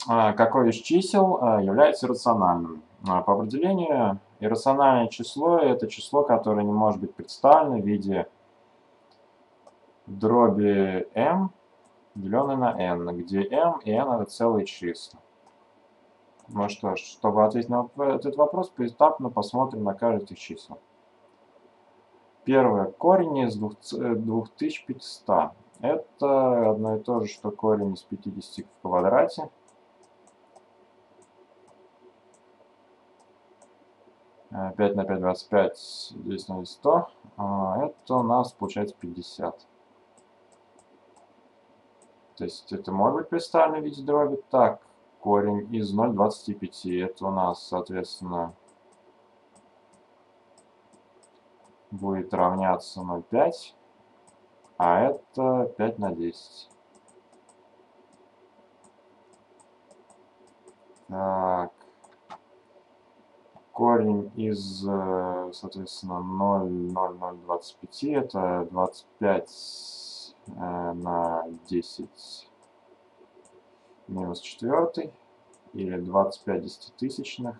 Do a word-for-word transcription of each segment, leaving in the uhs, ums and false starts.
А, Какое из чисел а, является рациональным? А, По определению, иррациональное число — это число, которое не может быть представлено в виде дроби m, деленное на n, где m и n — это целые числа. Ну что ж, чтобы ответить на этот вопрос, поэтапно посмотрим на каждое из этих чисел. Первое. Корень из двух тысяч пятисот. Это одно и то же, что корень из пятидесяти в квадрате. пять на пять — двадцать пять, десять на сто. Это у нас получается пятьдесят. То есть это может быть представлено в виде дроби. Так, корень из ноль целых двадцати пяти. Это у нас, соответственно, будет равняться ноль целых пять. А это пять на десять. Так. Корень из, соответственно, ноль целых ноль ноль двадцать пять. Это двадцать пять на десять минус четвертый. Или двадцать пять десятитысячных.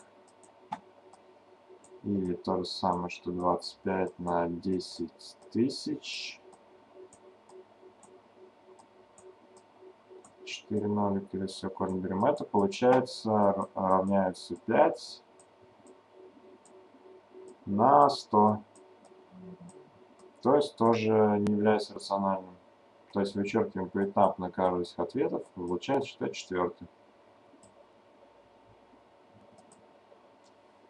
Или то же самое, что двадцать пять на десять тысяч. четыре нолика, или все, корень берем. Это получается равняется пять на сто. То есть тоже не является рациональным. То есть вычеркиваем поэтапно каждый из ответов, получается считать четвертый.